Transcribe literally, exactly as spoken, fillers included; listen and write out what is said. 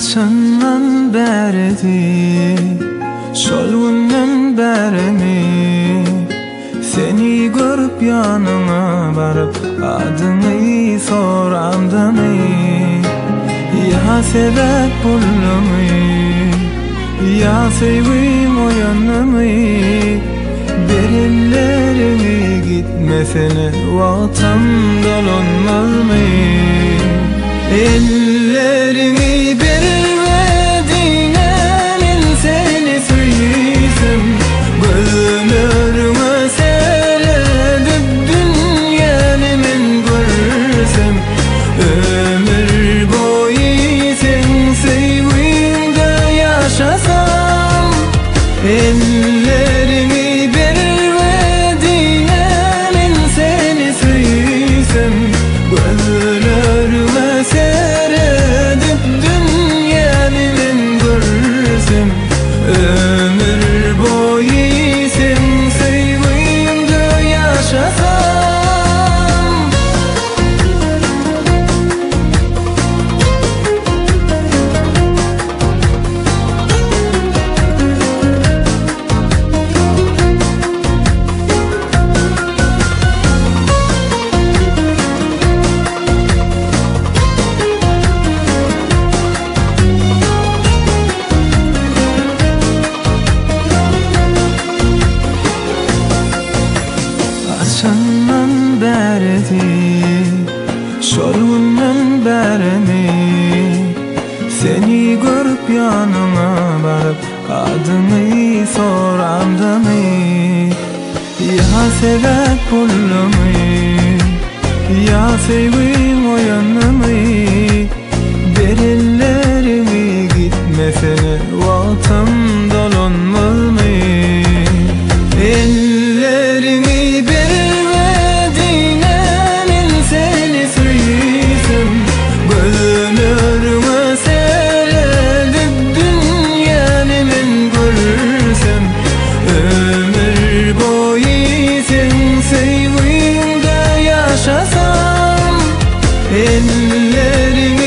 Kaçandan beredi, şol günden beremi seni görüp yanına barıp adını soramdamı ya sebep buldumı ya sevim oyanımı derinlerine gitmesene vaktam dolunmaz mı ellerimi vermedin emin seni süysem gözlerime seyredip dünyanı men görsem ömür boyu sen sevgimde yaşasam ellerimi vermedin emin seni süysem gözlerime seyredip dünyanı men görsem ömür boyu sen sevgimde yaşasam Kaçandan beredi, şol günden beremi seni görüp yanına barıp adını soramdamı ya sebep buldumı ya sevim oyanımı derinlerime gitmesene vaktam dolunmaz mı ellerimi vermedin emin seni süysem gözlerime seyredip dünyanı men görsem ömür boyu sen sevgimde yaşasam ellerimi